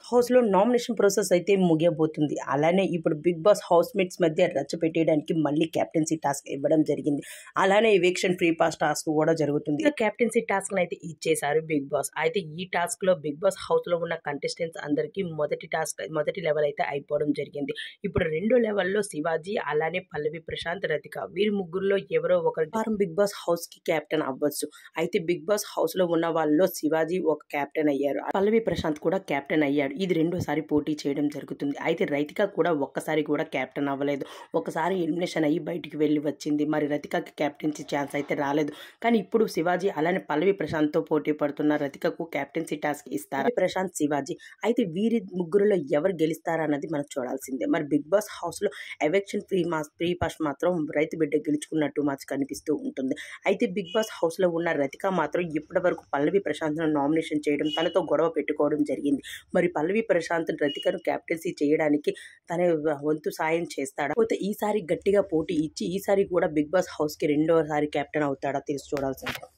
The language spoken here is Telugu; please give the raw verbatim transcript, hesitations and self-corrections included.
హౌస్లో నామినేషన్ ప్రాసెస్ అయితే ముగియబోతుంది. అలానే ఇప్పుడు బిగ్ బాస్ హౌస్ మేట్స్ మధ్య రచ్చ పెట్టేయడానికి మళ్ళీ క్యాప్టెన్సీ టాస్క్ ఇవ్వడం జరిగింది. అలానే ఎవిక్షన్ ఫ్రీ పాస్ టాస్క్ కూడా జరుగుతుంది. క్యాప్టెన్సీ టాస్క్ అయితే ఇచ్చేశారు బిగ్ బాస్. అయితే ఈ టాస్క్ లో బిగ్ బాస్ హౌస్ లో ఉన్న కంటెస్టెంట్స్ అందరికీ మొదటి టాస్క్ మొదటి లెవెల్ అయితే అయిపోవడం జరిగింది. ఇప్పుడు రెండో లెవెల్లో శివాజీ, అలానే పల్లవి ప్రశాంత్, రతిక వీరి ముగ్గురులో ఎవరో ఒకరు వారం బిగ్ బాస్ హౌస్ కి కెప్టెన్ అవ్వచ్చు. అయితే బిగ్ బాస్ హౌస్ లో ఉన్న వాళ్ళలో శివాజీ ఒక కెప్టెన్ అయ్యారు, పల్లవి ప్రశాంత్ కూడా కెప్టెన్ అయ్యాడు. ఇది రెండోసారి పోటీ చేయడం జరుగుతుంది. అయితే రతిక కూడా ఒక్కసారి కూడా కెప్టెన్ అవ్వలేదు. ఒకసారి ఎలిమినేషన్ అయ్యి బయటికి వెళ్ళి వచ్చింది. మరి రతికకి కెప్టెన్సీ ఛాన్స్ అయితే రాలేదు. కానీ ఇప్పుడు శివాజీ అలానే పల్లవి ప్రశాంత్ తో పోటీ పడుతున్న రతికకు కెప్టెన్సీ టాస్క్ ఇస్తారు ప్రశాంత్, శివాజీ. అయితే వీరి ముగ్గురులో ఎవరు గెలుస్తారన్నది మనం చూడాల్సిందే. మరి బిగ్ బాస్ హౌస్ లో ఎవిక్షన్ ఫ్రీ మాస్ ఫ్రీ పాస్ మాత్రం రైతు బిడ్డ గెలుచుకున్నట్టు మాకు కనిపిస్తూ ఉంటుంది. అయితే బిగ్ బాస్ హౌస్ లో ఉన్న రతిక మాత్రం ఇప్పటి వరకు పల్లవి ప్రశాంత్ ను నామినేషన్ చేయడం, తనతో గొడవ పెట్టుకోవడం జరిగింది. మరి పల్లవి ప్రశాంత్ రతికను క్యాప్టెన్సీ చేయడానికి తన వంతు సాయం చేస్తాడా, పోతే ఈసారి గట్టిగా పోటీ ఇచ్చి ఈసారి కూడా బిగ్ బాస్ హౌస్ కి రెండోసారి కెప్టెన్ అవుతాడా తెలిసి చూడాల్సిందే.